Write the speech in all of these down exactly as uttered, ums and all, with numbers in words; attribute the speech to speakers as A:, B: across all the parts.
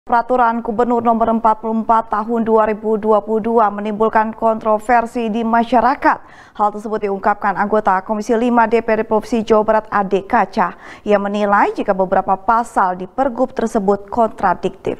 A: Peraturan Gubernur Nomor empat puluh empat Tahun dua ribu dua puluh dua menimbulkan kontroversi di masyarakat. Hal tersebut diungkapkan anggota Komisi lima D P R D Provinsi Jawa Barat Ade Kaca. Ia menilai jika beberapa pasal di Pergub tersebut kontradiktif.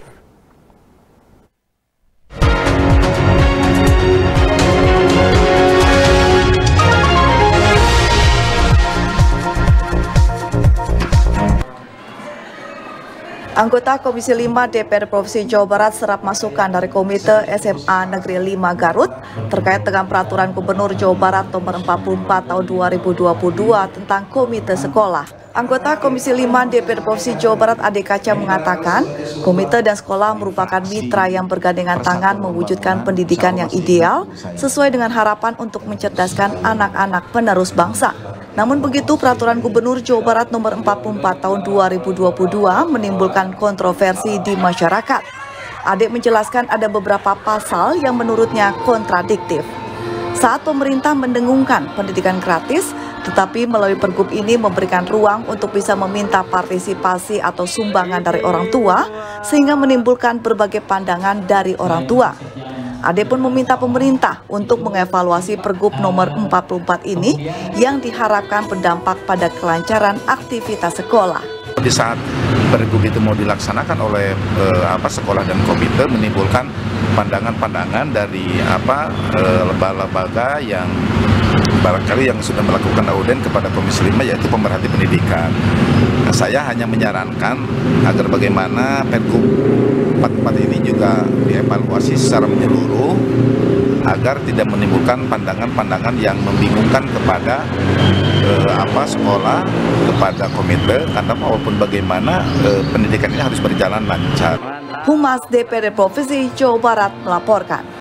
A: Anggota Komisi lima D P R D Provinsi Jawa Barat serap masukan dari Komite S M A Negeri lima Garut terkait dengan Peraturan Gubernur Jawa Barat Nomor empat puluh empat Tahun dua ribu dua puluh dua tentang Komite Sekolah. Anggota Komisi lima D P R D Provinsi Jawa Barat Ade Kaca mengatakan, komite dan sekolah merupakan mitra yang bergandengan tangan mewujudkan pendidikan yang ideal sesuai dengan harapan untuk mencerdaskan anak-anak penerus bangsa. Namun begitu, Peraturan Gubernur Jawa Barat Nomor empat puluh empat Tahun dua ribu dua puluh dua menimbulkan kontroversi di masyarakat. Ade menjelaskan ada beberapa pasal yang menurutnya kontradiktif. Saat pemerintah mendengungkan pendidikan gratis, tetapi melalui Pergub ini memberikan ruang untuk bisa meminta partisipasi atau sumbangan dari orang tua, sehingga menimbulkan berbagai pandangan dari orang tua. Ade pun meminta pemerintah untuk mengevaluasi Pergub Nomor empat puluh empat ini yang diharapkan berdampak pada kelancaran aktivitas sekolah.
B: Di saat Pergub itu mau dilaksanakan oleh eh, apa sekolah dan komite, menimbulkan pandangan-pandangan dari apa lembaga-lembaga yang barangkali yang sudah melakukan audien kepada Komisi lima, yaitu pemerhati pendidikan. Nah, saya hanya menyarankan agar bagaimana Pergub empat puluh empat ini juga dievaluasi secara menyeluruh agar tidak menimbulkan pandangan-pandangan yang membingungkan kepada eh, apa sekolah, kepada komite, karena walaupun bagaimana eh, pendidikan ini harus berjalan lancar.
A: Humas D P R D Provinsi Jawa Barat melaporkan.